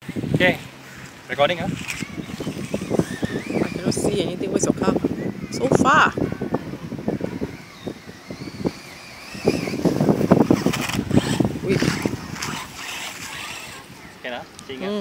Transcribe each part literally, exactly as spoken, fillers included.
Okay, recording, huh? I cannot see anything. Where's your car? So far. Wait. Okay, nah? See Mm.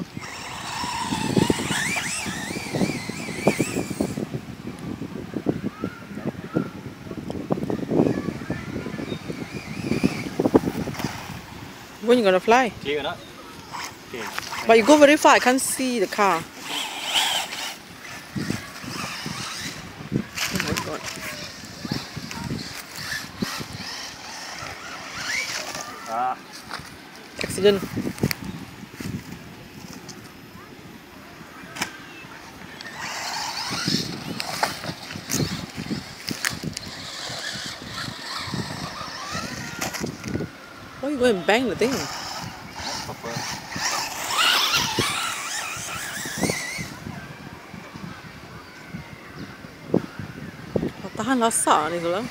When you gonna fly? Clear or not? Okay. But you go very far, I can't see the car. Oh my god. Ah. Accident. Why you go and bang the thing? That's proper. Oh, tahan lasak ni tu lah.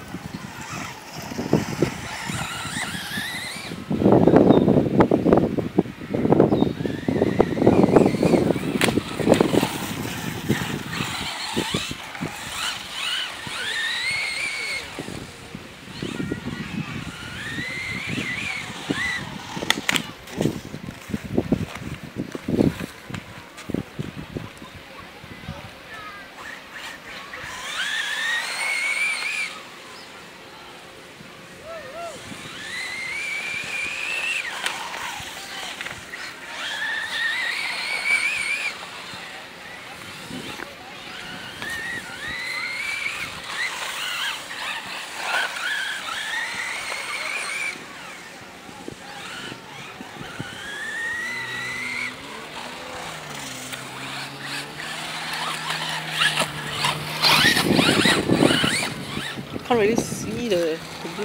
Can't really see the, the blue.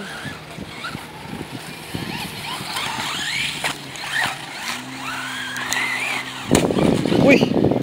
Wait.